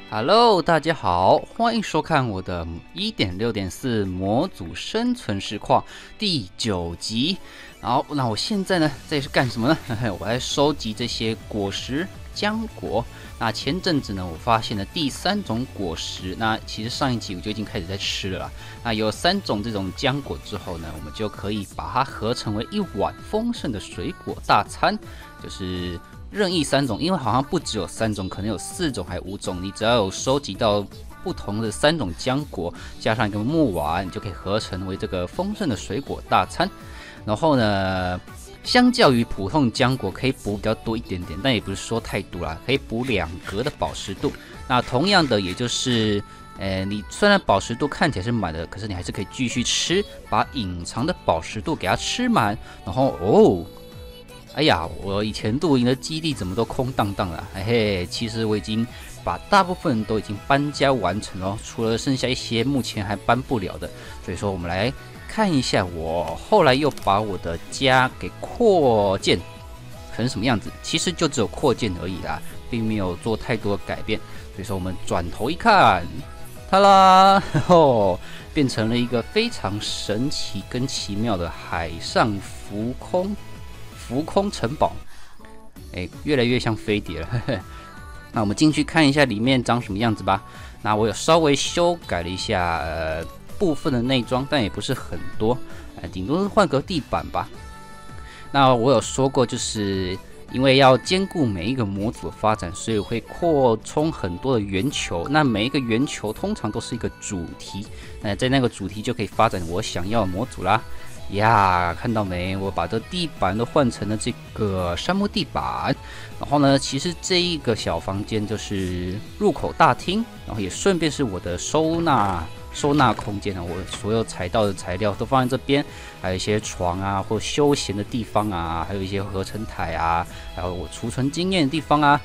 Hello，大家好，欢迎收看我的 1.6.4 模组生存实况第9集。好，那我现在呢，这是干什么呢？我在收集这些果实浆果。那前阵子呢，我发现了第3种果实。那其实上一集我就已经开始在吃了啦。那有3种这种浆果之后呢，我们就可以把它合成为一碗丰盛的水果大餐，就是任意3种，因为好像不只有3种，可能有4种还5种。你只要有收集到不同的3种浆果，加上一个木碗，你就可以合成为这个丰盛的水果大餐。然后呢，相较于普通浆果，可以补比较多一点点，但也不是说太多啦，可以补2格的饱食度。那同样的，也就是，你虽然饱食度看起来是满的，可是你还是可以继续吃，把隐藏的饱食度给它吃满。然后哎呀，我以前露营的基地怎么都空荡荡了？嘿嘿，其实我已经把大部分都已经搬家完成了，除了剩下一些目前还搬不了的。所以说，我们来看一下，我后来又把我的家给扩建成什么样子。其实就只有扩建而已啦，并没有做太多的改变。所以说，我们转头一看，它啦，变成了一个非常神奇跟奇妙的海上浮空城堡，越来越像飞碟了。那我们进去看一下里面长什么样子吧。那我有稍微修改了一下部分的内装，但也不是很多，顶多是换个地板吧。那我有说过，就是因为要兼顾每一个模组的发展，所以会扩充很多的圆球。那每一个圆球通常都是一个主题，在那个主题就可以发展我想要的模组啦。呀，看到没？我把这地板都换成了这个杉木地板。然后呢，其实这一个小房间就是入口大厅，然后也顺便是我的收纳空间啊。我所有采到的材料都放在这边，还有一些床啊，或休闲的地方啊，还有一些合成台啊，还有我储存经验的地方啊。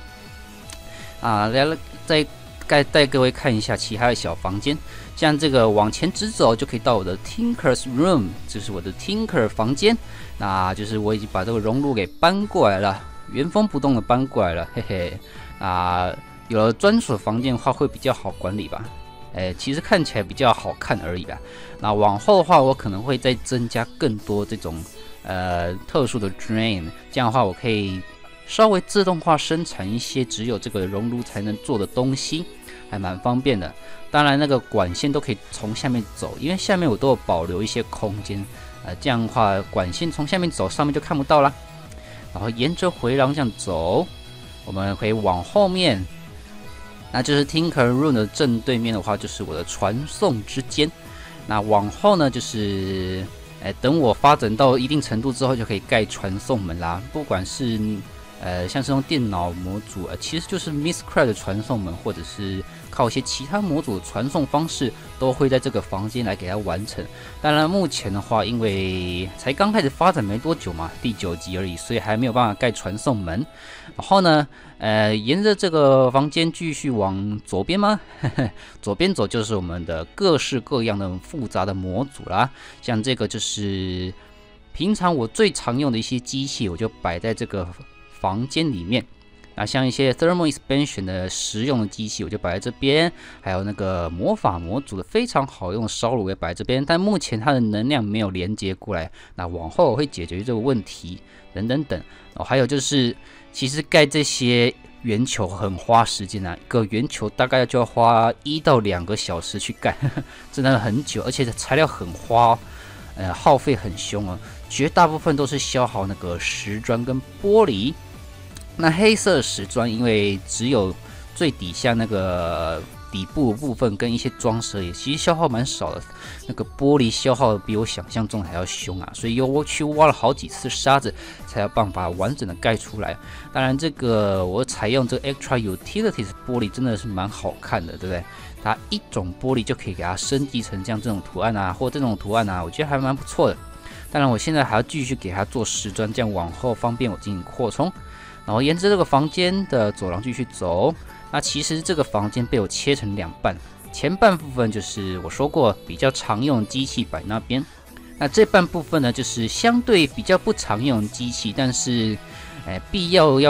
再带各位看一下其他的小房间。像这个往前直走就可以到我的 Tinker's Room， 这是我的 Tinker 房间。那就是我已经把这个熔炉给搬过来了，原封不动的搬过来了，嘿嘿。有了专属房间的话会比较好管理吧。其实看起来比较好看而已啦。那往后的话，我可能会再增加更多这种特殊的 drain， 这样的话我可以稍微自动化生产一些只有这个熔炉才能做的东西，还蛮方便的。当然那个管线都可以从下面走，因为下面我都有保留一些空间，这样的话管线从下面走，上面就看不到啦。然后沿着回廊这样走，我们可以往后面，那就是 Tinker Room 的正对面的话，就是我的传送之间。那往后呢，就是等我发展到一定程度之后，就可以盖传送门啦。不管是像是用电脑模组，其实就是 Mistcraft 的传送门，或者是靠一些其他模组的传送方式，都会在这个房间来给它完成。当然，目前的话，因为才刚开始发展没多久嘛，第9集而已，所以还没有办法盖传送门。然后呢，沿着这个房间继续往左边吗？左边走就是我们的各式各样的复杂的模组啦，像这个就是平常我最常用的一些机器，我就摆在这个房间里面。那像一些 thermal expansion 的实用的机器，我就摆在这边，还有那个魔法模组的非常好用的烧炉也摆在这边，但目前它的能量没有连接过来，那往后我会解决这个问题，等等等。还有就是，其实盖这些圆球很花时间啊，一个圆球大概就要花1到2个小时去盖，真的很久，而且材料很花，耗费很凶啊，绝大部分都是消耗那个石砖跟玻璃。那黑色石砖因为只有最底下那个底部部分跟一些装饰也其实消耗蛮少的，那个玻璃消耗比我想象中还要凶啊，所以又去挖了好几次沙子才有办法完整的盖出来。当然这个我采用这个 Extra Utilities 玻璃真的是蛮好看的，对不对？它一种玻璃就可以给它升级成像这种图案啊，或这种图案啊，我觉得还蛮不错的。当然我现在还要继续给它做石砖，这样往后方便我进行扩充。然后沿着这个房间的走廊继续走，那其实这个房间被我切成2半，前半部分就是我说过比较常用的机器摆那边，那这半部分呢就是相对比较不常用的机器，但是必要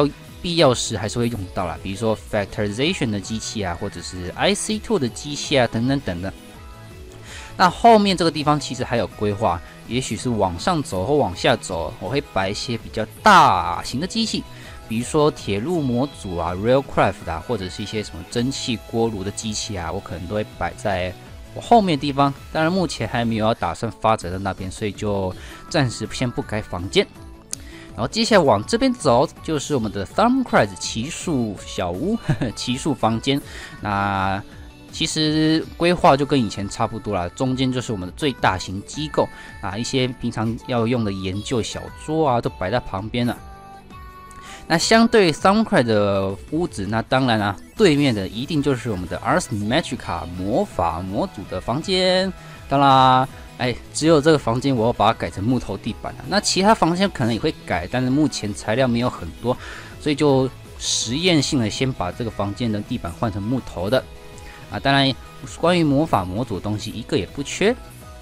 必要时还是会用到啦，比如说 factorization 的机器啊，或者是 IC2 的机器啊，等等等等。那后面这个地方其实还有规划，也许是往上走或往下走，我会摆一些比较大型的机器，比如说铁路模组啊 ，railcraft 啊，或者是一些什么蒸汽锅炉的机器啊，我可能都会摆在我后面的地方。当然目前还没有要打算发展到那边，所以就暂时先不改房间。然后接下来往这边走，就是我们的 Thermocrat 奇数小屋，奇数房间。那其实规划就跟以前差不多啦，中间就是我们的最大型机构啊，一些平常要用的研究小桌啊，都摆在旁边了。那相对 Thermocrat 的屋子，那当然啊，对面的一定就是我们的 Ars Magica 魔法模组的房间。当然，只有这个房间我要把它改成木头地板了。那其他房间可能也会改，但是目前材料没有很多，所以就实验性的先把这个房间的地板换成木头的。当然，关于魔法模组的东西一个也不缺。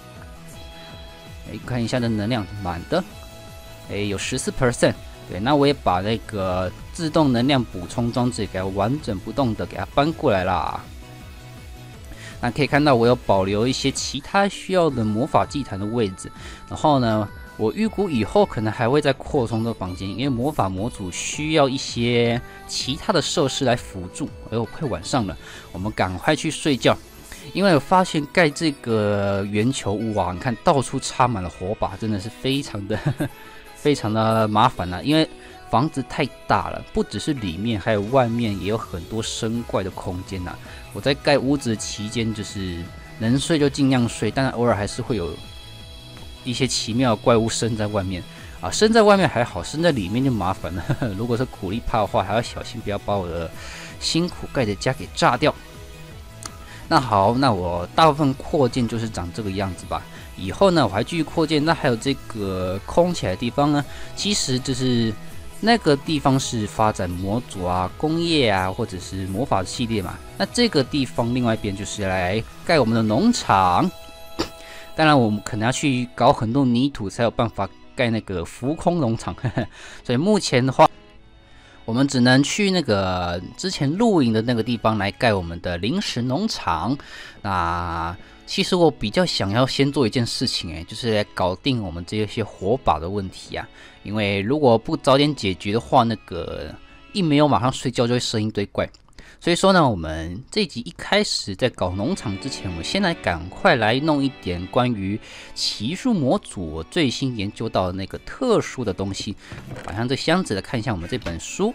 看一下的能量满的，有14%。对，那我也把那个自动能量补充装置给它完整不动的给它搬过来啦。那可以看到我有保留一些其他需要的魔法祭坛的位置。然后呢，我预估以后可能还会再扩充这个房间，因为魔法模组需要一些其他的设施来辅助。快晚上了，我们赶快去睡觉。因为我发现盖这个圆球屋啊，你看到处插满了火把，真的是非常的麻烦啦。因为房子太大了，不只是里面，还有外面也有很多生怪的空间呐。我在盖屋子期间，就是能睡就尽量睡，但偶尔还是会有一些奇妙的怪物生在外面啊。生在外面还好，生在里面就麻烦了。如果是苦力怕的话，还要小心不要把我的辛苦盖的家给炸掉。那好，那我大部分扩建就是长这个样子吧。以后呢，我还继续扩建。那还有这个空起来的地方呢，其实就是那个地方是发展模组啊、工业啊，或者是魔法系列嘛。那这个地方另外一边就是来盖我们的农场。当然，我们可能要去搞很多泥土，才有办法盖那个浮空农场。所以目前的话，我们只能去那个之前露营的那个地方来盖我们的临时农场。那其实我比较想要先做一件事情，就是来搞定我们这些火把的问题啊。因为如果不早点解决的话，那个一没有马上睡觉就会生一堆怪。所以说呢，我们这一集一开始在搞农场之前，我先来赶快来弄一点关于奇数模组我最新研究到的那个特殊的东西。摆上这箱子来看一下我们这本书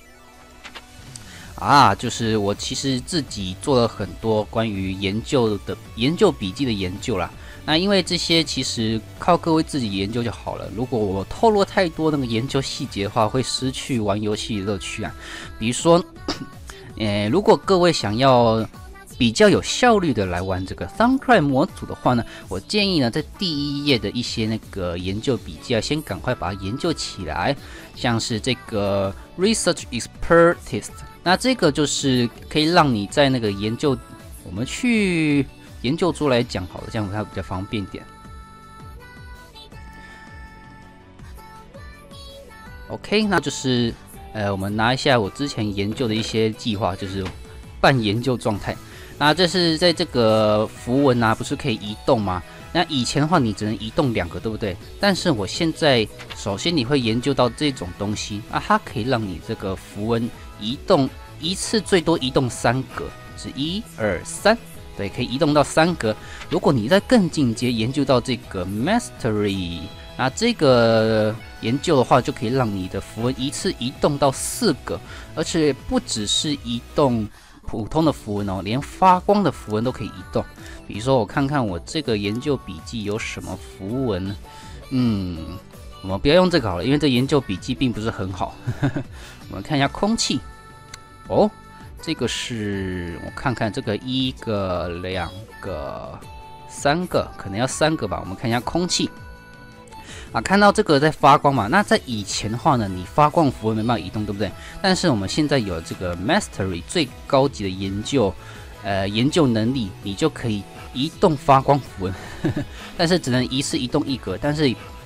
啊，就是我其实自己做了很多关于研究笔记的研究啦。那因为这些其实靠各位自己研究就好了。如果我透露太多那个研究细节的话，会失去玩游戏的乐趣啊。比如说如果各位想要比较有效率的来玩这个 Thermocrat 模组的话呢，我建议呢，在第一页的一些那个研究笔记啊，先赶快把它研究起来。像是这个 Research Expertise， 那这个就是可以让你在那个研究，我们去研究桌来讲好了，这样它比较方便点。OK， 那就是我们拿一下我之前研究的一些计划，就是半研究状态。那这是在这个符文啊，不是可以移动吗？那以前的话，你只能移动2个，对不对？但是我现在，首先你会研究到这种东西啊，它可以让你这个符文移动一次最多移动3格，是1、2、3，对，可以移动到3格。如果你再更进阶研究到这个 Mastery， 那这个研究的话，就可以让你的符文一次移动到4格，而且不只是移动普通的符文哦，连发光的符文都可以移动。比如说，我看看我这个研究笔记有什么符文呢？我们不要用这个好了，因为这研究笔记并不是很好。我们看一下空气。哦，这个是我看看这个1个、2个、3个，可能要3个吧。我们看一下空气。看到这个在发光嘛？那在以前的话呢，你发光符文没办法移动，对不对？但是我们现在有这个 Mastery 最高级的研究能力，你就可以移动发光符文，但是只能一次移动1格。但是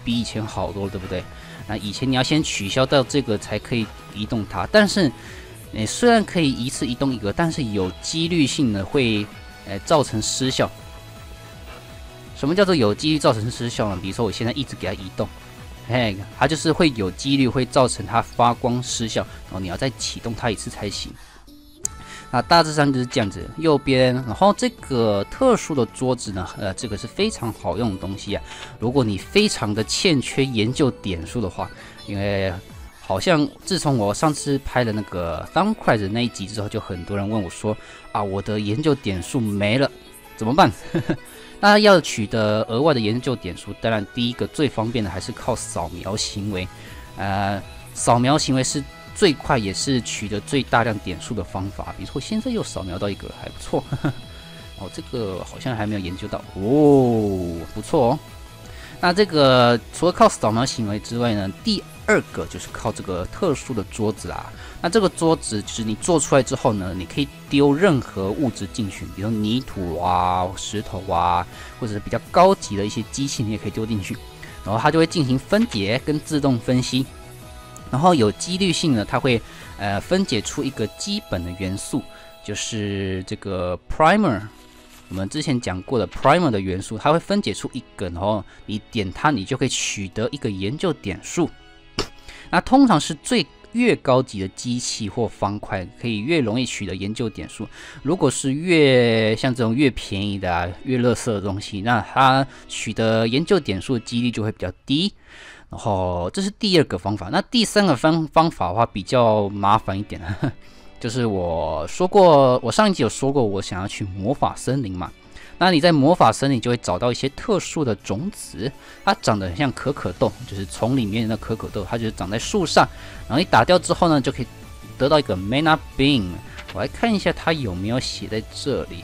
比以前好多了，对不对？那以前你要先取消掉这个才可以移动它，但是虽然可以一次移动一个，但是有几率性的会造成失效。什么叫做有几率造成失效呢？比如说我现在一直给它移动，它就是会有几率会造成它发光失效，然后你要再启动它一次才行。那大致上就是这样子，右边，然后这个特殊的桌子呢，这个是非常好用的东西啊。如果你非常的欠缺研究点数的话，因为好像自从我上次拍了那个 Thumbcraft 的那一集之后，就很多人问我说啊，我的研究点数没了，怎么办？那要取得额外的研究点数，当然第一个最方便的还是靠扫描行为，扫描行为是最快也是取得最大量点数的方法。比如说现在又扫描到一个，还不错。哦，这个好像还没有研究到哦，不错哦。那这个除了靠扫描行为之外呢，第二个就是靠这个特殊的桌子啦。那这个桌子就是你做出来之后呢，你可以丢任何物质进去，比如泥土啊、石头啊，或者是比较高级的一些机器，你也可以丢进去，然后它就会进行分解跟自动分析。然后有几率性的，它会分解出一个基本的元素，就是这个 primer。我们之前讲过的 primer 的元素，它会分解出一个，然后你点它，你就可以取得一个研究点数。那通常是越高级的机器或方块，可以越容易取得研究点数。如果是像这种越便宜的啊、越垃圾的东西，那它取得研究点数的几率就会比较低。然后这是第二个方法。那第三个方法的话比较麻烦一点，就是我上一集有说过，我想要去魔法森林嘛。那你在魔法森林就会找到一些特殊的种子，它长得很像可可豆，就是丛里面的可可豆，它就是长在树上。然后你打掉之后呢，就可以得到一个 mana bean。我来看一下它有没有写在这里。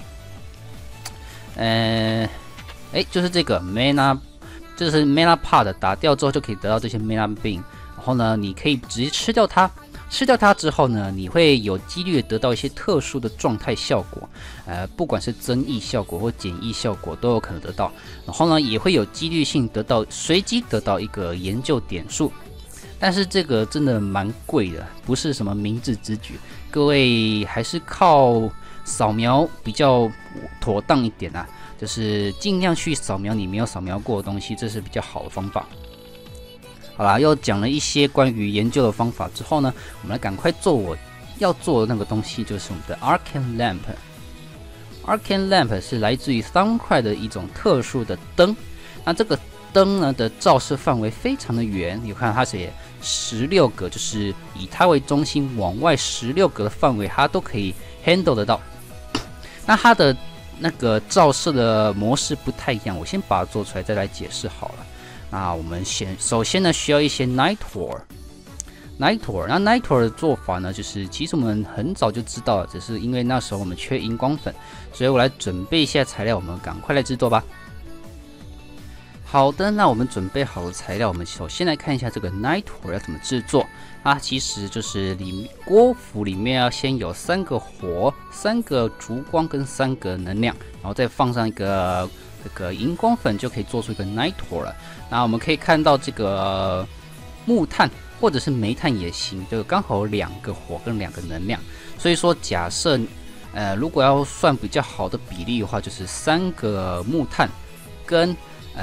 就是这个 mana。这是 mana pod， 打掉之后就可以得到这些 mana bean， 然后呢，你可以直接吃掉它。吃掉它之后呢，你会有几率得到一些特殊的状态效果，不管是增益效果或减益效果都有可能得到。然后呢，也会有几率性随机得到一个研究点数。但是这个真的蛮贵的，不是什么明智之举，各位还是靠扫描比较妥当一点啊。就是尽量去扫描你没有扫描过的东西，这是比较好的方法。好啦，又讲了一些关于研究的方法之后呢，我们来赶快做我要做的那个东西，就是我们的 Arcane Lamp。Arcane Lamp 是来自于 Thumbcraft 的一种特殊的灯。那这个灯呢的照射范围非常的远，你看它写16格，就是以它为中心往外16格的范围，它都可以 handle 得到。那它的那个照射的模式不太一样，我先把它做出来再来解释好了。那我们首先呢需要一些 Nitor。那 Nitor 的做法呢，就是其实我们很早就知道了，只是因为那时候我们缺荧光粉，所以我来准备一下材料，我们赶快来制作吧。好的，那我们准备好了材料，我们首先来看一下这个 Nitor 要怎么制作。它其实就是锅釜里面要先有3个火、3个烛光跟3个能量，然后再放上一个这个荧光粉，就可以做出一个 Nitor 了。那我们可以看到这个木炭或者是煤炭也行，就刚好有2个火跟2个能量。所以说假设如果要算比较好的比例的话，就是3个木炭跟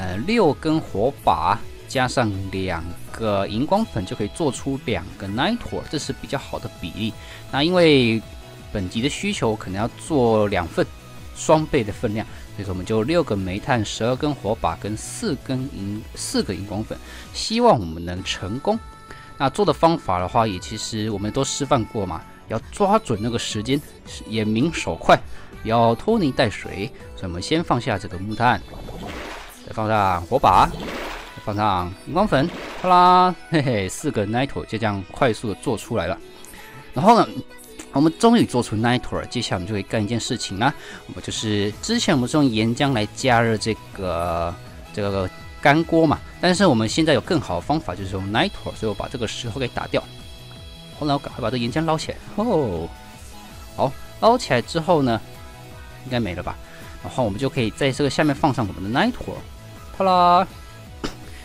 6根火把加上2个荧光粉，就可以做出2个 Nitor， 这是比较好的比例。那因为本集的需求可能要做2份双倍的分量，所以说我们就6个煤炭、12根火把跟4个荧光粉，希望我们能成功。那做的方法的话，也其实我们都示范过嘛，要抓准那个时间，眼明手快，不要拖泥带水。所以我们先放下这个木炭，再放上火把，再放上荧光粉，好啦，嘿嘿，4个 Nitor 就这样快速的做出来了。然后呢，我们终于做出 Nitor， 接下来我们就可以干一件事情啦。我们就是之前我们是用岩浆来加热这个干锅嘛，但是我们现在有更好的方法，就是用 Nitor， 所以我把这个石头给打掉。后来我赶快把这岩浆捞起来。哦，好，捞起来之后呢，应该没了吧？然后我们就可以在这个下面放上我们的 Nitor， 啪啦。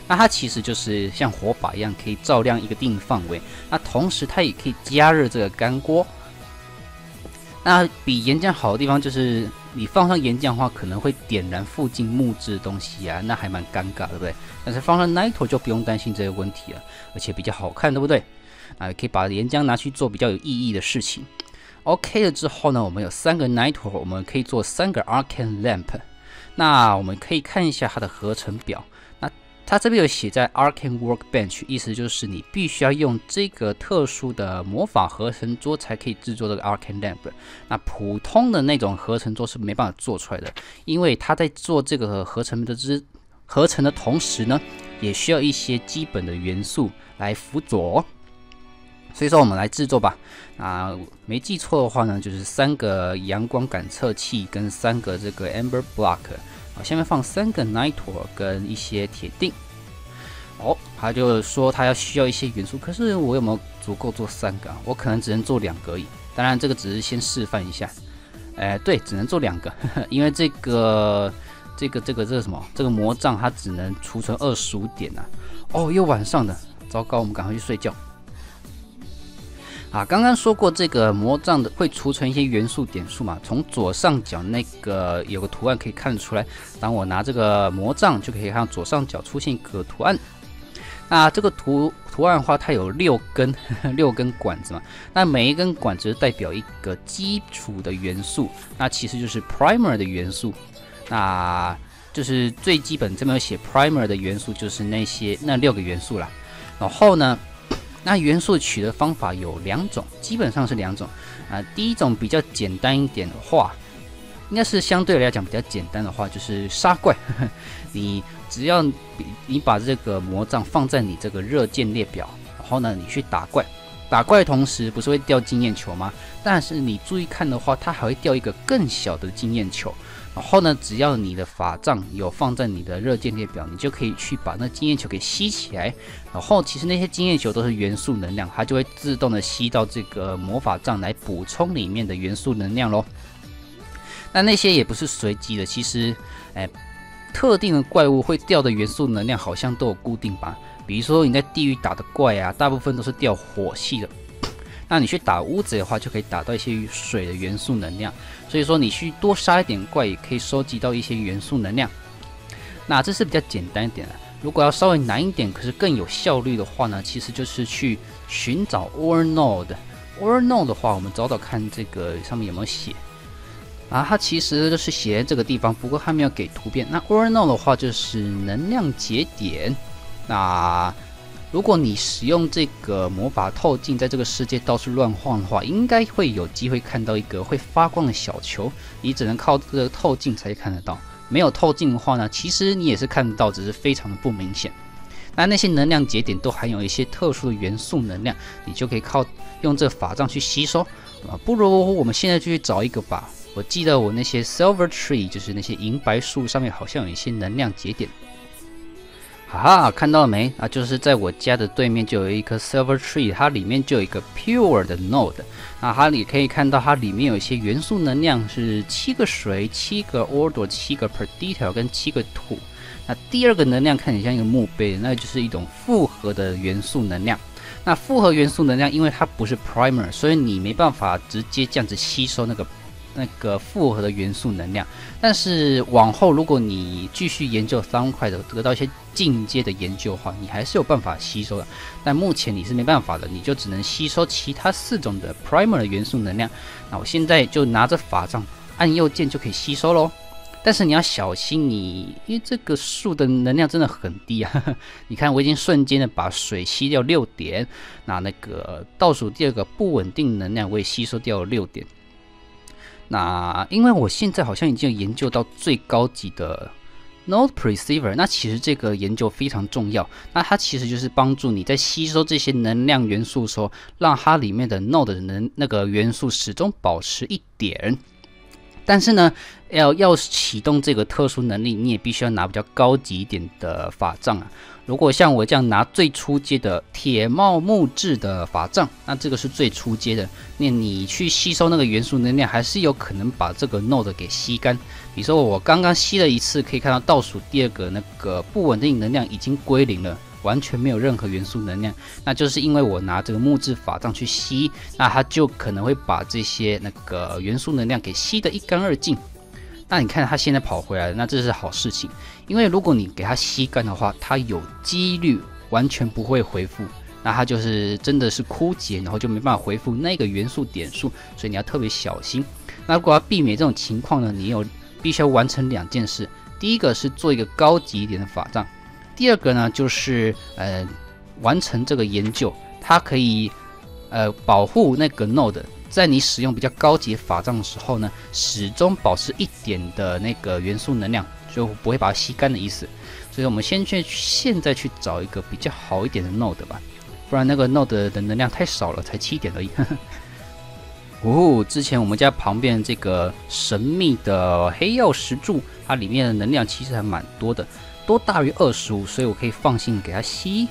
那它其实就是像火把一样，可以照亮一个定范围。那同时它也可以加热这个干锅。那比岩浆好的地方就是，你放上岩浆的话，可能会点燃附近木质的东西啊，那还蛮尴尬，对不对？但是放上 Nitro 就不用担心这个问题了，而且比较好看，对不对？啊，可以把岩浆拿去做比较有意义的事情。OK 了之后呢，我们有3个 Nitro， 我们可以做3个 Arcane Lamp。那我们可以看一下它的合成表。它这边有写在 Arcane Workbench， 意思就是你必须要用这个特殊的魔法合成桌才可以制作这个 Arcane Lamp。那普通的那种合成桌是没办法做出来的，因为它在做这个合成的同时呢，也需要一些基本的元素来辅佐。所以说我们来制作吧。没记错的话呢，就是3个阳光感测器跟3个这个 Amber Block。下面放3个 Nitro 跟一些铁锭。他就说他需要一些元素，可是我有没有足够做3个？我可能只能做2个而已。当然这个只是先示范一下。对，只能做2个，因为这个什么？这个魔杖它只能储存25点啊。又晚上了，糟糕，我们赶快去睡觉。刚刚说过这个魔杖的会储存一些元素点数嘛，从左上角那个有个图案可以看得出来。当我拿这个魔杖，就可以看到左上角出现一个图案。那这个图案的话，它有6根管子嘛，那每一根管子代表一个基础的元素，那其实就是 primer 的元素。那就是最基本这边有写 primer 的元素，就是那6个元素啦。然后呢，那元素取得方法有2种，基本上是2种。第一种比较简单一点的话，应该是相对来讲比较简单的话，就是杀怪。你只要你把这个魔杖放在你这个热键列表，然后呢，你去打怪。打怪的同时不是会掉经验球吗？但是你注意看的话，它还会掉一个更小的经验球。然后呢，只要你的法杖有放在你的热键列表，你就可以去把那经验球给吸起来。然后其实那些经验球都是元素能量，它就会自动的吸到这个魔法杖来补充里面的元素能量咯。那些也不是随机的，其实特定的怪物会掉的元素能量好像都有固定吧。比如说你在地狱打的怪啊，大部分都是掉火系的。那你去打乌贼的话，就可以打到一些水的元素能量。所以说你去多杀一点怪，也可以收集到一些元素能量。那这是比较简单一点的。如果要稍微难一点，可是更有效率的话呢，其实就是去寻找 Ore Node。Ore Node 的话，我们找找看这个上面有没有写。它其实就是写在这个地方，不过它没有给图片。那 Ore Node 的话就是能量节点。那如果你使用这个魔法透镜在这个世界到处乱晃的话，应该会有机会看到一个会发光的小球，你只能靠这个透镜才看得到。没有透镜的话呢，其实你也是看得到，只是非常的不明显。那些能量节点都含有一些特殊的元素能量，你就可以靠用这个法杖去吸收。不如我们现在就去找一个吧。我记得我那些 Silver Tree， 就是那些银白树上面好像有一些能量节点。看到了没？就是在我家的对面就有一棵 Silver Tree， 它里面就有一个 Pure 的 Node。它也可以看到它里面有一些元素能量是7个水、7个 Order、7个 Per Detail 跟7个土。那第2个能量看起来像一个墓碑，那就是一种复合的元素能量。那复合元素能量，因为它不是 Primer， 所以你没办法直接这样子吸收那个复合的元素能量。但是往后如果你继续研究 Thaumcraft 得到一些进阶的研究的话，你还是有办法吸收的。但目前你是没办法的，你就只能吸收其他4种的 Primer 的元素能量。那我现在就拿着法杖按右键就可以吸收咯。但是你要小心因为这个树的能量真的很低啊。你看我已经瞬间的把水吸掉6点，那个倒数第2个不稳定能量我也吸收掉了6点。那因为我现在好像已经有研究到最高级的 Node Perceiver， 那其实这个研究非常重要。那它其实就是帮助你在吸收这些能量元素的时候，让它里面的 Node 的那个元素始终保持1点。 但是呢，要启动这个特殊能力，你也必须要拿比较高级一点的法杖啊。如果像我这样拿最初阶的铁帽木质的法杖，那这个是最初阶的，那你去吸收那个元素能量，还是有可能把这个 node 给吸干。比如说我刚刚吸了一次，可以看到倒数第二个那个不稳定能量已经归零了，完全没有任何元素能量，那就是因为我拿这个木质法杖去吸，那它就可能会把这些那个元素能量给吸得一干二净。那你看它现在跑回来了，那这是好事情，因为如果你给它吸干的话，它有几率完全不会回复，那它就是真的是枯竭，然后就没办法回复那个元素点数，所以你要特别小心。那如果要避免这种情况呢，你必须要完成2件事，第一个是做一个高级一点的法杖，第二个呢就是完成这个研究，它可以保护那个 node。在你使用比较高级的法杖的时候呢，始终保持1点的那个元素能量，就不会把它吸干的意思。所以我们现在去找一个比较好一点的 node 吧，不然那个 node 的能量太少了，才7点而已。之前我们家旁边这个神秘的黑曜石柱，它里面的能量其实还蛮多的，都大于25，所以我可以放心给它吸。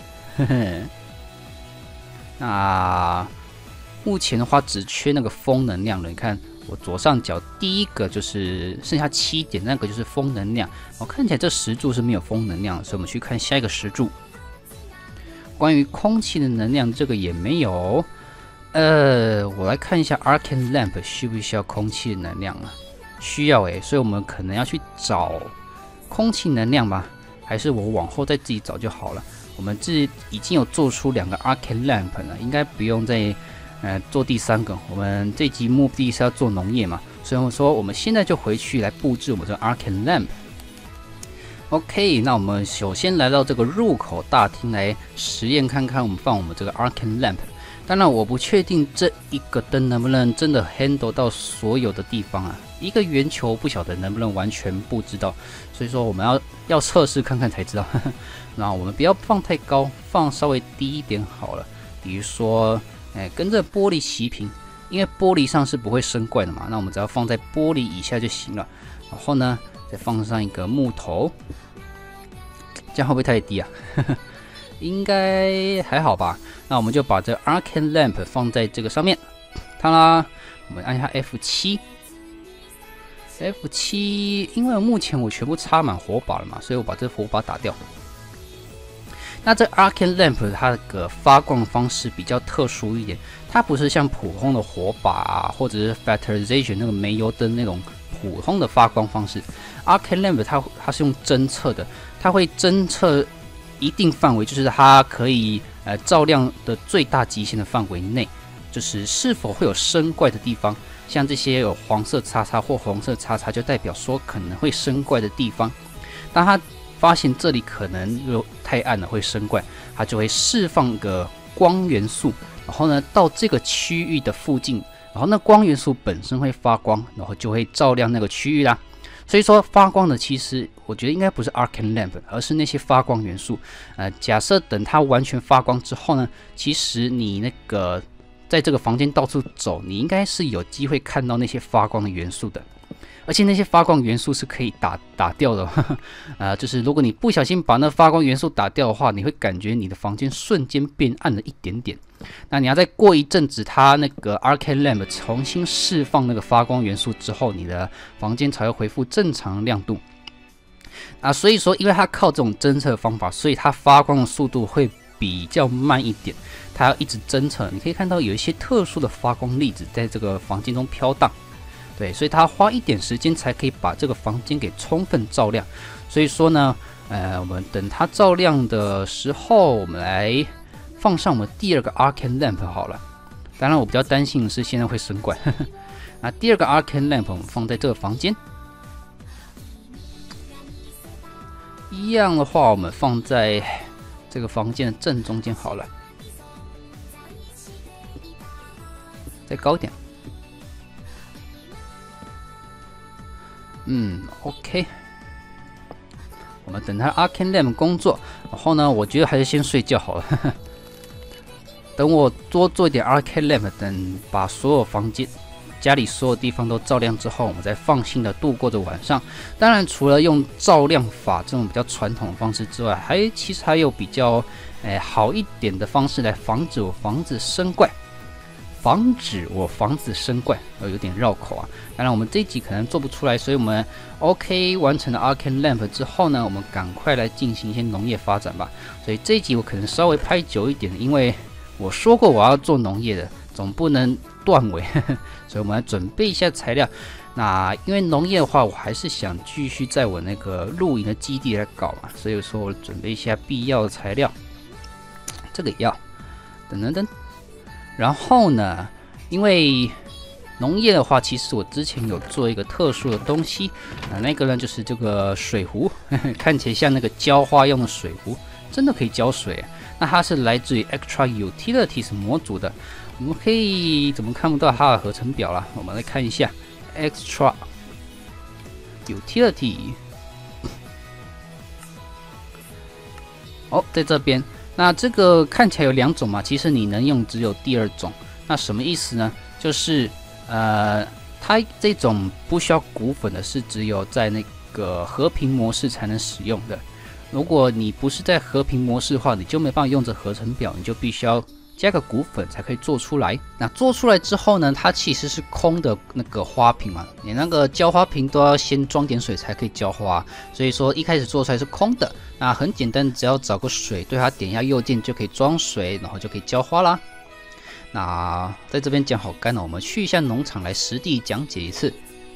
那目前的话，只缺那个风能量了。你看我左上角第一个就是剩下7点，那个就是风能量。看起来这石柱是没有风能量的，所以我们去看下一个石柱。关于空气的能量，这个也没有。我来看一下 Arcane Lamp 需不需要空气的能量啊？需要所以我们可能要去找空气能量吧，还是我往后再自己找就好了。我们已经有做出2个 Arcane Lamp 了，应该不用再做第3个。我们这集目的是要做农业嘛，所以我说我们现在就回去来布置我们这个 Arcane Lamp。OK， 那我们首先来到这个入口大厅来实验看看，我们放我们这个 Arcane Lamp。当然，我不确定这一个灯能不能真的 handle 到所有的地方啊。一个圆球不晓得能不能完全布置到，所以说我们要测试看看才知道。那我们不要放太高，放稍微低一点好了。比如说，跟这玻璃齐平，因为玻璃上是不会生怪的嘛。那我们只要放在玻璃以下就行了。然后呢，再放上一个木头，这样会不会太低啊？应该还好吧。那我们就把这 Arcane Lamp 放在这个上面，它啦，我们按一下 F7，因为目前我全部插满火把了嘛，所以我把这火把打掉。那这 Arcane Lamp 它的发光方式比较特殊一点，它不是像普通的火把或者是 Factorization 那个煤油灯那种普通的发光方式。Arcane Lamp 它是用侦测的，它会侦测一定范围，就是它可以照亮的最大极限的范围内，就是是否会有生怪的地方，像这些有黄色叉叉或红色叉叉，就代表说可能会生怪的地方。当它发现这里可能又太暗了会生怪，它就会释放个光元素，然后呢到这个区域的附近，然后那光元素本身会发光，然后就会照亮那个区域啦。所以说发光的其实我觉得应该不是 Arcane Lamp， 而是那些发光元素。假设等它完全发光之后呢，其实你那个在这个房间到处走，你应该是有机会看到那些发光的元素的。而且那些发光元素是可以打掉的，就是如果你不小心把那发光元素打掉的话，你会感觉你的房间瞬间变暗了一点点。那你要再过一阵子，它那个 Arcane Lamp 重新释放那个发光元素之后，你的房间才会恢复正常亮度。所以说，因为它靠这种侦测方法，所以它发光的速度会比较慢一点。它要一直侦测，你可以看到有一些特殊的发光粒子在这个房间中飘荡。对，所以它花一点时间才可以把这个房间给充分照亮。所以说呢，我们等它照亮的时候，我们来放上我们第2个 Arcane Lamp 好了。当然，我比较担心的是现在会生怪。那第2个 Arcane Lamp 我们放在这个房间，一样的话，我们放在这个房间的正中间好了，再高点。OK， 我们等它 Arcane Lamp 工作，然后呢，我觉得还是先睡觉好了。等我多做一点 Arcane Lamp， 等把所有房间家里所有地方都照亮之后，我们再放心的度过这晚上。当然，除了用照亮法这种比较传统的方式之外，其实还有比较好一点的方式来防止我房子生怪。有点绕口啊。当然，我们这一集可能做不出来，所以我们 OK 完成了 Arcane Lamp 之后呢，我们赶快来进行一些农业发展吧。所以这一集我可能稍微拍久一点，因为我说过我要做农业的，总不能断尾，所以我们来准备一下材料。那因为农业的话，我还是想继续在我那个露营的基地来搞嘛，所以说我准备一下必要的材料，这个也要，等。然后呢，因为农业的话，其实我之前有做一个特殊的东西，那个呢就是这个水壶，看起来像那个浇花用的水壶，真的可以浇水。那它是来自于 Extra Utilities 模组的，我们可以怎么看不到它的合成表啦？我们来看一下 Extra Utility， 在这边。那这个看起来有2种嘛，其实你能用只有第2种。那什么意思呢？就是它这种不需要骨粉的是只有在那个和平模式才能使用的。如果你不是在和平模式的话，你就没办法用这合成表，你就必须要加个骨粉才可以做出来。那做出来之后呢，它其实是空的那个花瓶嘛，你那个浇花瓶都要先装点水才可以浇花，所以说一开始做出来是空的。那很简单，只要找个水，对它点一下右键就可以装水，然后就可以浇花啦。那在这边讲好干了，我们去一下农场来实地讲解一次。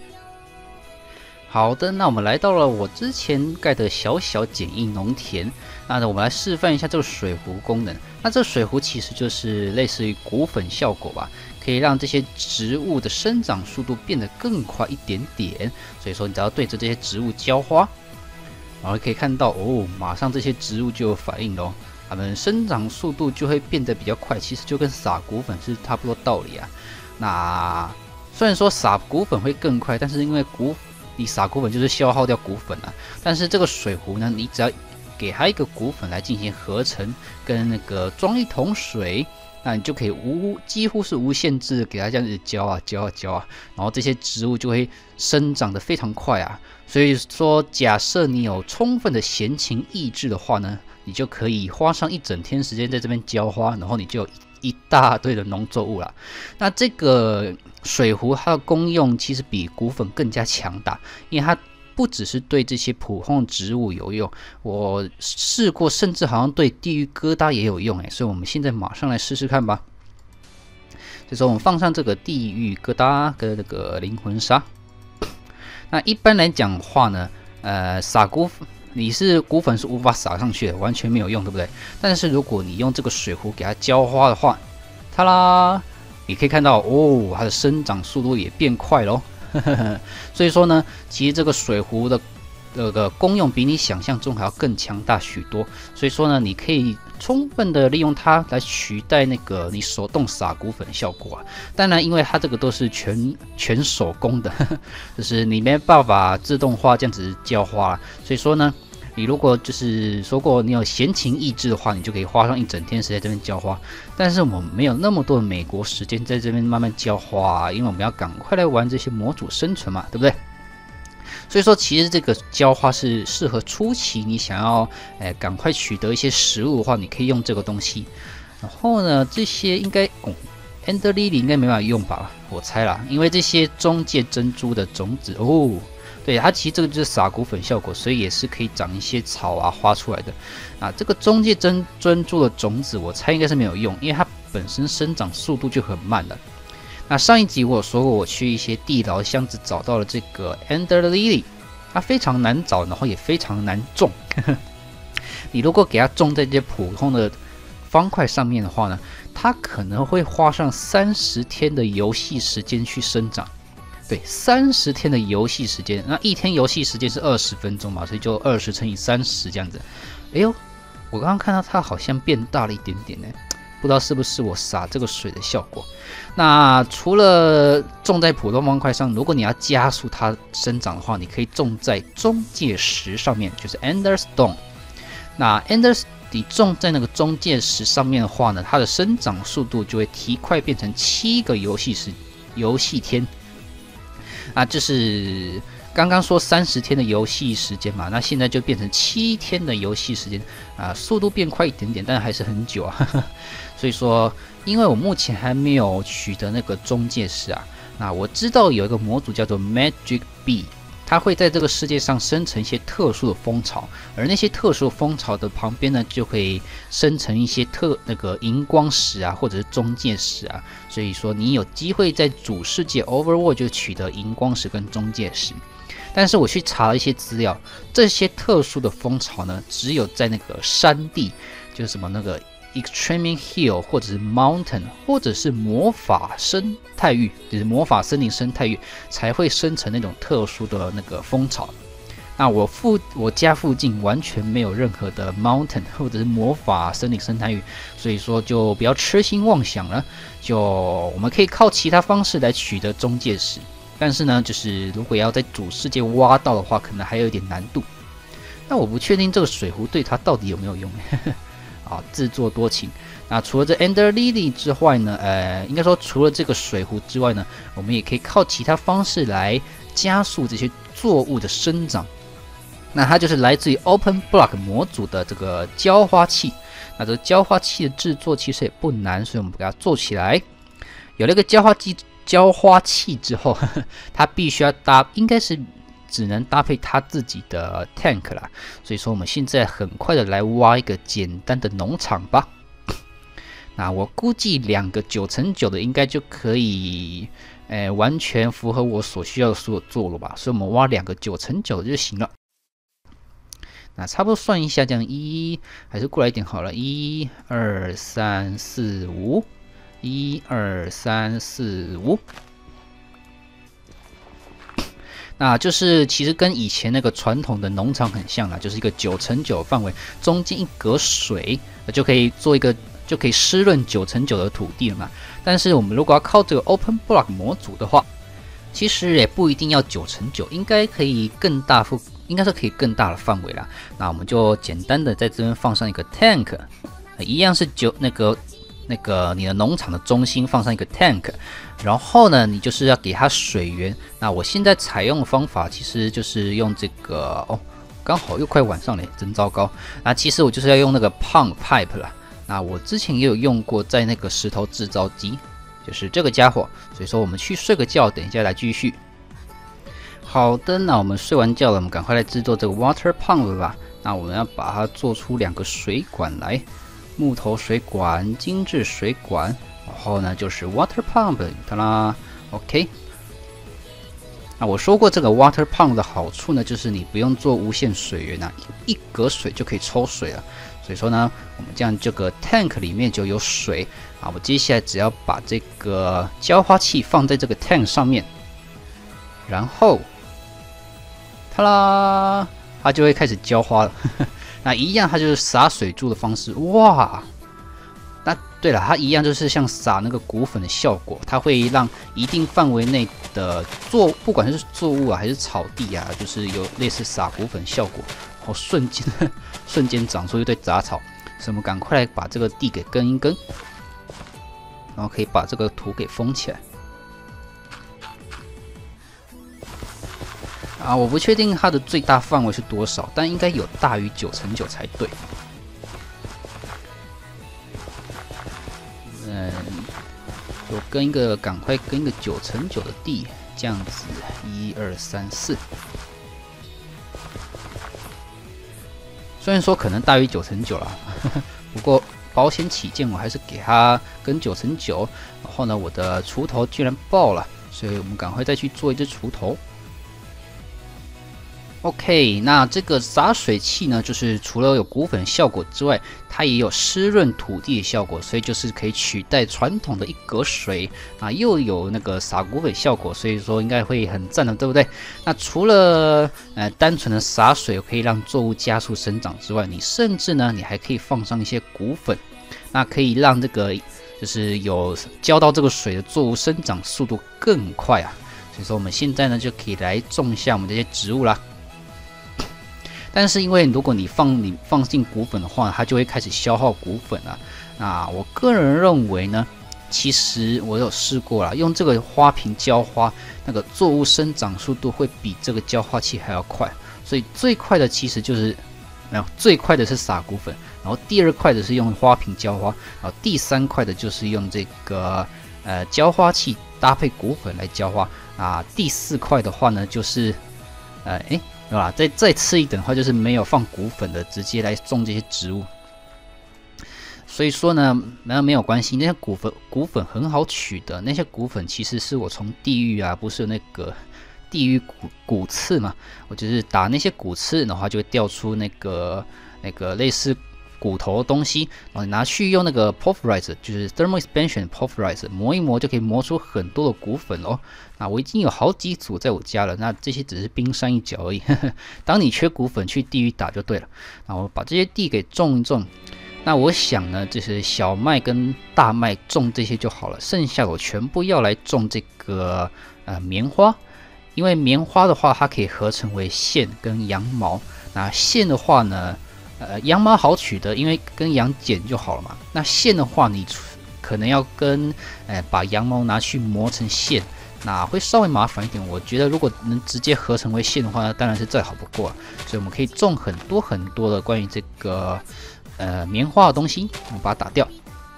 好的，那我们来到了我之前盖的小简易农田。那我们来示范一下这个水壶功能。那这个水壶其实就是类似于骨粉效果吧，可以让这些植物的生长速度变得更快一点点。所以说，你只要对着这些植物浇花，然后可以看到马上这些植物就有反应咯，它们生长速度就会变得比较快。其实就跟撒骨粉是差不多道理啊。那虽然说撒骨粉会更快，但是因为你撒骨粉就是消耗掉骨粉啊，但是这个水壶呢，你只要给它一个骨粉来进行合成，跟那个装一桶水，那你就可以几乎是无限制给它这样子浇啊，然后这些植物就会生长得非常快啊。所以说，假设你有充分的闲情逸致的话呢，你就可以花上一整天时间在这边浇花，然后你就有一大堆的农作物啦。那这个水壶它的功用其实比骨粉更加强大，因为它不只是对这些普通植物有用，我试过，甚至好像对地狱疙瘩也有用所以我们现在马上来试试看吧。所以说我们放上这个地狱疙瘩跟那个灵魂沙。那一般来讲的话呢，撒骨粉是无法撒上去的，完全没有用，对不对？但是如果你用这个水壶给它浇花的话，它啦，你可以看到它的生长速度也变快咯。所以说呢，其实这个水壶的功用比你想象中还要更强大许多。所以说呢，你可以充分的利用它来取代那个你手动撒骨粉的效果啊。当然，因为它这个都是全手工的，就是你没办法自动化这样子浇花，所以说呢，你如果就是说过你有闲情逸致的话，你就可以花上一整天时间在这边浇花。但是我们没有那么多的美国时间在这边慢慢浇花因为我们要赶快来玩这些模组生存嘛，对不对？所以说，其实这个浇花是适合初期你想要赶快取得一些食物的话，你可以用这个东西。然后呢，这些应该Ender Lily 应该没办法用吧，我猜啦，因为这些中介珍珠的种子对，它其实这个就是撒骨粉效果，所以也是可以长一些草啊花出来的。这个中介珍珠的种子，我猜应该是没有用，因为它本身生长速度就很慢了。那上一集我有说过，我去一些地牢箱子找到了这个 Ender Lily， 它非常难找，然后也非常难种。你如果给它种在这些普通的方块上面的话呢，它可能会花上30天的游戏时间去生长。对，30天的游戏时间，那一天游戏时间是20分钟嘛，所以就20乘以30这样子。我刚刚看到它好像变大了一点点呢，不知道是不是我洒这个水的效果。那除了种在普通方块上，如果你要加速它生长的话，你可以种在中介石上面，就是 Ender Stone。那 Ender 你种在那个中介石上面的话呢，它的生长速度就会提快，变成7个游戏天。 啊，就是刚刚说30天的游戏时间嘛，那现在就变成7天的游戏时间啊，速度变快一点点，但还是很久啊。所以说，因为我目前还没有取得那个中介石啊，那我知道有一个模组叫做 Magic Bee。它会在这个世界上生成一些特殊的蜂巢，而那些特殊的蜂巢的旁边呢，就会生成一些那个荧光石啊，或者是中介石啊。所以说，你有机会在主世界 Overworld 就取得荧光石跟中介石。但是我去查了一些资料，这些特殊的蜂巢呢，只有在那个山地，就是什么那个 Extreme Hill 或者是 Mountain 或者是魔法生态域，就是魔法森林生态域才会生成那种特殊的那个蜂巢。那我家附近完全没有任何的 Mountain 或者是魔法森林生态域，所以说就不要痴心妄想了。就我们可以靠其他方式来取得中介石，但是呢，就是如果要在主世界挖到的话，可能还有一点难度。那我不确定这个水壶对它到底有没有用。啊，自作多情。那除了这 Ender Lily 之外呢，应该说除了这个水壶之外呢，我们也可以靠其他方式来加速这些作物的生长。那它就是来自于 Open Block 模组的这个浇花器。那这个浇花器的制作其实也不难，所以我们给它做起来。有了一个浇花器之后，它必须要应该是只能搭配它自己的 tank 啦，所以说我们现在很快的来挖一个简单的农场吧。那我估计2个9×9的应该就可以，完全符合我所需要的所有作了吧，所以我们挖2个9×9的就行了。那差不多算一下，这样还是过来一点好了，1、2、3、4、5，1、2、3、4、5。那就是其实跟以前那个传统的农场很像啦，就是一个9×9范围，中间一格水，就可以湿润9×9的土地了嘛。但是我们如果要靠这个 Open Block 模组的话，其实也不一定要9×9，应该可以应该是可以更大的范围啦。那我们就简单的在这边放上一个 tank， 一样是那个你的农场的中心放上一个 tank， 然后呢，你就是要给它水源。那我现在采用的方法其实就是用这个刚好又快晚上了，真糟糕。那其实我就是要用那个 pump pipe 啦。那我之前也有用过，在那个石头制造机，就是这个家伙。所以说我们去睡个觉，等一下来继续。好的，那我们睡完觉了，我们赶快来制作这个 water pump 吧。那我们要把它做出2个水管来。木头水管、精致水管，然后呢就是 water pump， 它啦 ，OK。那我说过这个 water pump 的好处呢，就是你不用做无限水源啊，一格水就可以抽水了。所以说呢，我们这样这个 tank 里面就有水啊。我接下来只要把这个浇花器放在这个 tank 上面，然后，它啦，它就会开始浇花了。那一样，它就是洒水柱的方式，哇！那对了，它一样就是像撒那个骨粉的效果，它会让一定范围内的不管是作物啊还是草地啊，就是有类似撒骨粉效果，然后瞬间长出一堆杂草，所以我们赶快来把这个地给耕一耕，然后可以把这个土给封起来。啊，我不确定它的最大范围是多少，但应该有大于9×9才对。就赶快跟一个9×9的地，这样子，1、2、3、4。虽然说可能大于9×9啦，不过保险起见，我还是给它跟9×9。然后呢，我的锄头居然爆了，所以我们赶快再去做一只锄头。OK， 那这个洒水器呢，就是除了有骨粉效果之外，它也有湿润土地的效果，所以就是可以取代传统的一格水啊，又有那个洒骨粉效果，所以说应该会很赞的，对不对？那除了单纯的洒水可以让作物加速生长之外，你甚至呢，你还可以放上一些骨粉，那可以让这个就是有浇到这个水的作物生长速度更快啊。所以说我们现在呢就可以来种下我们这些植物啦。但是因为如果你放进骨粉的话，它就会开始消耗骨粉了。那我个人认为呢， 其实我有试过啦，用这个花瓶浇花，那个作物生长速度会比这个浇花器还要快。所以最快的其实就是没有，最快的是撒骨粉，然后第2快的是用花瓶浇花，然后第3快的就是用这个浇花器搭配骨粉来浇花啊。第4快的话呢，就是对吧？再次一等的话，就是没有放骨粉的，直接来种这些植物。所以说呢，没有关系，那些骨粉很好取得，那些骨粉其实是我从地狱啊，不是那个地狱骨刺嘛，我就是打那些骨刺，然后就会掉出那个类似骨头的东西，然后你拿去用那个 pulverizer， 就是 thermal expansion pulverizer 磨一磨，就可以磨出很多的骨粉哦。那我已经有好几组在我家了，那这些只是冰山一角而已。当你缺骨粉，去地狱打就对了。那我把这些地给种一种。那我想呢，就是小麦跟大麦种这些就好了，剩下我全部要来种这个棉花，因为棉花的话，它可以合成为线跟羊毛。那线的话呢，羊毛好取得，因为跟羊剪就好了嘛。那线的话，你可能要把羊毛拿去磨成线，那会稍微麻烦一点。我觉得如果能直接合成为线的话，那当然是再好不过了。所以我们可以种很多的关于这个棉花的东西，我们把它打掉。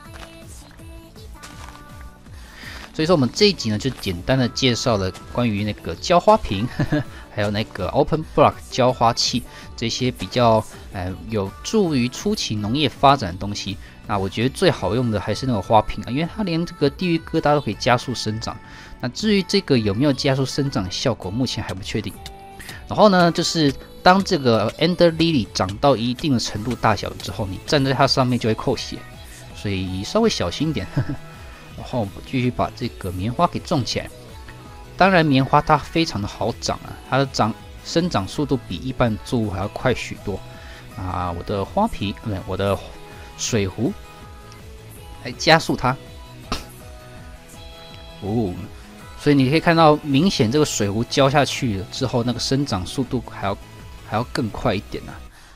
所以说我们这一集呢，就简单的介绍了关于那个浇花瓶，还有那个 Open Block 浇花器这些比较有助于初期农业发展的东西。那我觉得最好用的还是那个花瓶啊，因为它连这个地狱疙瘩都可以加速生长。那至于这个有没有加速生长效果，目前还不确定。然后呢，就是当这个 Ender Lily 长到一定的程度大小之后，你站在它上面就会扣血，所以稍微小心一点。然后我们继续把这个棉花给种起来。当然，棉花它非常的好长啊，它的生长速度比一般作物还要快许多啊。我的花瓶，我的水壶来加速它。所以你可以看到，明显这个水壶浇下去了之后，那个生长速度还要更快一点啊。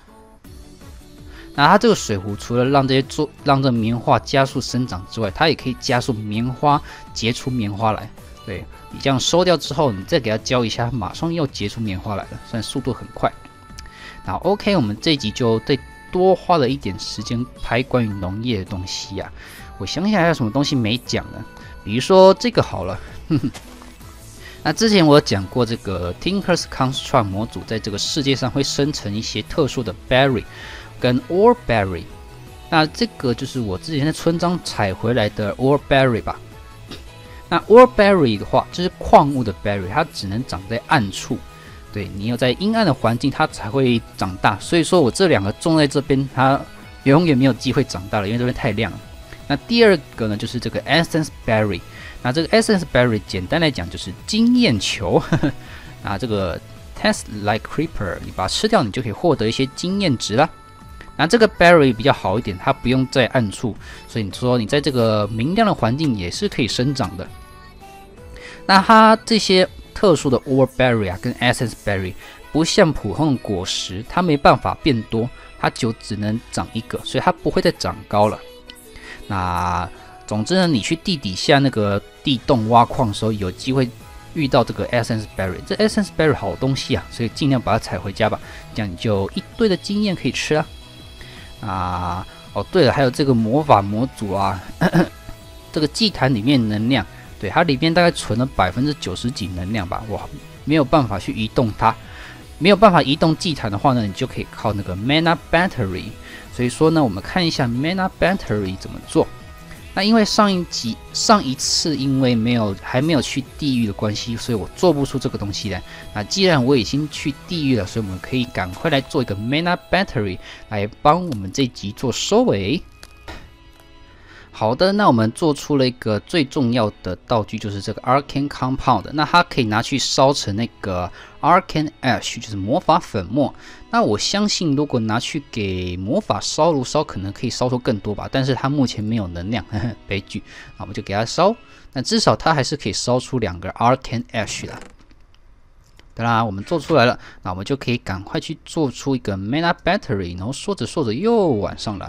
那它这个水壶除了让这棉花加速生长之外，它也可以加速棉花结出棉花来。对，你这样收掉之后，你再给它浇一下，马上又结出棉花来了，虽然速度很快。那 OK， 我们这一集就再多花了一点时间拍关于农业的东西啊。我想想还有什么东西没讲呢？比如说这个好了。那之前我有讲过，这个 Tinker's Construct 模组在这个世界上会生成一些特殊的 berry 跟 ore berry。那这个就是我之前在村庄采回来的 ore berry 吧。那 ore berry 的话，就是矿物的 berry， 它只能长在暗处。对，你有在阴暗的环境，它才会长大。所以说我这2个种在这边，它永远没有机会长大了，因为这边太亮了。那第2个呢，就是这个 essence berry。那这个 essence berry 简单来讲就是经验球。那这个 taste like creeper， 你把它吃掉，你就可以获得一些经验值啦。那这个 berry 比较好一点，它不用在暗处，所以你说你在这个明亮的环境也是可以生长的。那它这些特殊的 ore berry 啊，跟 essence berry 不像普通的果实，它没办法变多，它就只能长1个，所以它不会再长高了。那总之呢，你去地底下那个地洞挖矿的时候，有机会遇到这个 essence berry， 这 essence berry 好东西啊，所以尽量把它采回家吧，这样你就一堆的经验可以吃啊。对了，还有这个魔法模组啊，这个祭坛里面能量，对，它里面大概存了90%几能量吧，我没有办法去移动它，没有办法移动祭坛的话呢，你就可以靠那个 mana battery。所以说呢，我们看一下 mana battery 怎么做。那因为上一次因为还没有去地狱的关系，所以我做不出这个东西来。那既然我已经去地狱了，所以我们可以赶快来做一个 mana battery 来帮我们这一集做收尾。好的，那我们做出了一个最重要的道具，就是这个 Arcane Compound。那它可以拿去烧成那个 Arcane Ash， 就是魔法粉末。那我相信，如果拿去给魔法烧炉烧，可能可以烧出更多吧。但是它目前没有能量，悲剧。那我们就给它烧，那至少它还是可以烧出2个 Arcane Ash 啦。当然，我们做出来了，那我们就可以赶快去做出一个 Mana Battery。然后说着说着又晚上了。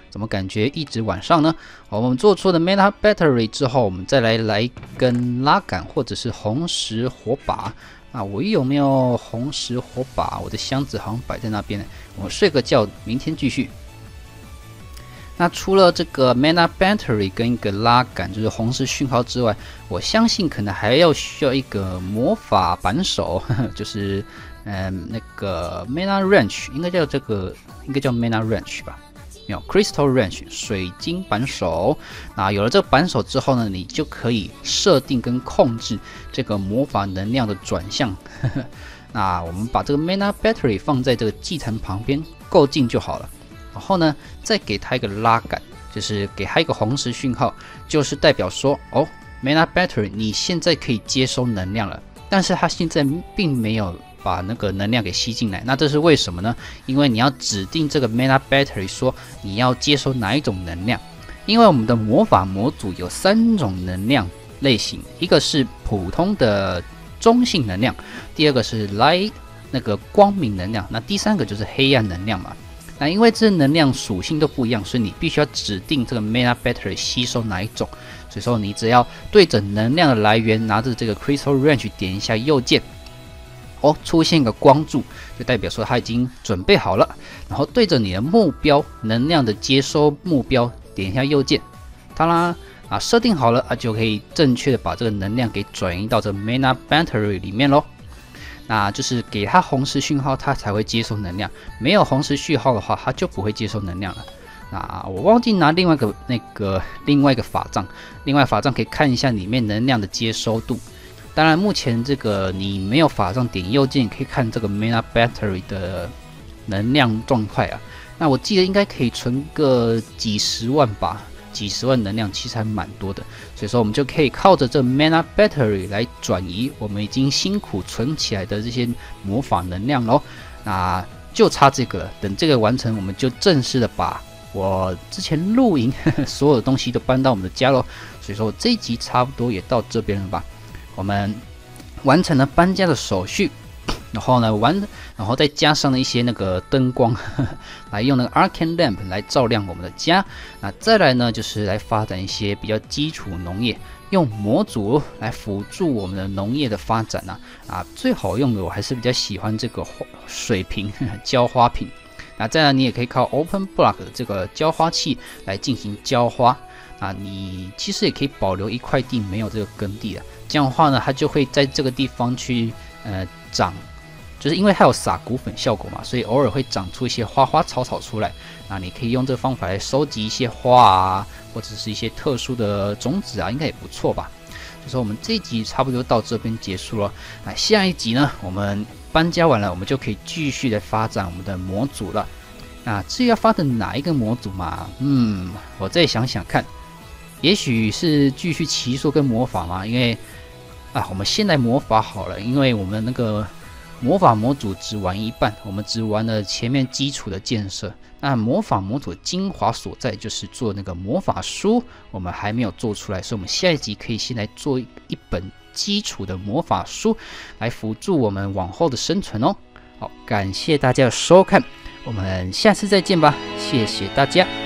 怎么感觉一直晚上呢？我们做出了 Mana Battery 之后，我们再来一根拉杆或者是红石火把。我有没有红石火把？我的箱子好像摆在那边。我睡个觉，明天继续。那除了这个 Mana Battery 跟一个拉杆，就是红石讯号之外，我相信可能还需要一个魔法扳手，就是那个 Mana Wrench， 应该叫Mana Wrench 吧？没有 Crystal Wrench 水晶扳手。那有了这个扳手之后呢，你就可以设定跟控制这个魔法能量的转向。那我们把这个 Mana Battery 放在这个祭坛旁边，够近就好了。然后呢，再给它一个拉杆，就是给它一个红石讯号，就是代表说Mana Battery 你现在可以接收能量了，但是它现在并没有把那个能量给吸进来。那这是为什么呢？因为你要指定这个 Mana Battery 说你要接收哪一种能量。因为我们的魔法模组有3种能量类型，一个是普通的中性能量，第二个是那个光明能量，那第3个就是黑暗能量嘛。那因为这能量属性都不一样，所以你必须要指定这个 Mana Battery 吸收哪一种。所以说你只要对着能量的来源，拿着这个 Crystal Wrench 点一下右键，出现一个光柱，就代表说它已经准备好了。然后对着你的目标能量的接收目标点一下右键，当然设定好了就可以正确的把这个能量给转移到这个 Mana Battery 里面咯。那就是给它红石讯号，它才会接收能量；没有红石讯号的话，它就不会接收能量了。那我忘记拿另外一个法杖，另外法杖可以看一下里面能量的接收度。当然，目前这个你没有法杖，点右键可以看这个 Mana Battery 的能量状态啊。那我记得应该可以存个几十万吧。几十万能量其实还蛮多的，所以说我们就可以靠着这 Mana Battery 来转移我们已经辛苦存起来的这些魔法能量咯。那就差这个了，等这个完成，我们就正式的把我之前露营所有的东西都搬到我们的家咯。所以说这一集差不多也到这边了吧，我们完成了搬家的手续。然后呢，然后再加上了一些那个灯光，来用那个 Arcane Lamp 来照亮我们的家。那再来呢，就是来发展一些比较基础农业，用模组来辅助我们的农业的发展最好用的我还是比较喜欢这个水瓶浇花瓶。那再来你也可以靠 Open Block 的这个浇花器来进行浇花。你其实也可以保留一块地没有这个耕地的，这样的话呢，它就会在这个地方去长。就是因为它有撒骨粉效果嘛，所以偶尔会长出一些花花草草出来。那你可以用这个方法来收集一些花或者是一些特殊的种子应该也不错吧。所以说我们这一集差不多到这边结束了。那下一集呢，我们搬家完了，我们就可以继续的发展我们的模组了。那至于要发展哪一个模组嘛，我再想想看，也许是继续奇术跟魔法嘛，因为我们先来魔法好了，因为我们那个魔法模组只玩一半，我们只玩了前面基础的建设。那魔法模组精华所在就是做那个魔法书，我们还没有做出来，所以我们下一集可以先来做一本基础的魔法书，来辅助我们往后的生存哦。好，感谢大家的收看，我们下次再见吧，谢谢大家。